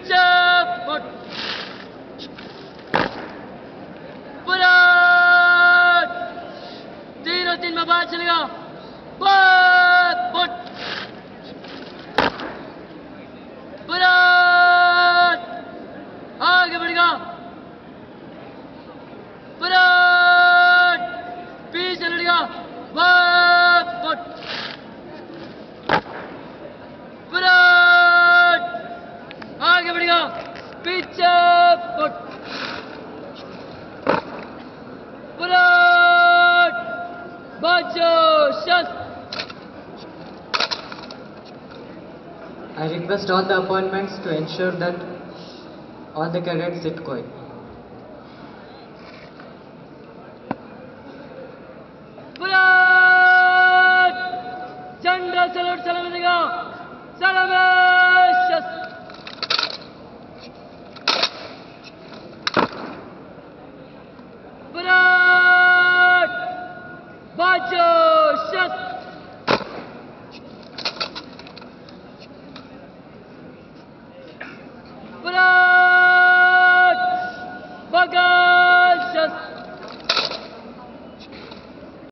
Bijapur. Burat. 3 और 3 में बाहर चलेगा. Bijapur. बुराट आगे बढ़ेगा. बुराट पीछे लड़ेगा. बुराट बुराट आगे बढ़ेगा. पीछे बुराट बाजो शस्त्र. I request all the appointments to ensure that all the cadets sit quiet. बुराट झंडा सलूट सलामी देगा. सलामी शस्त्र.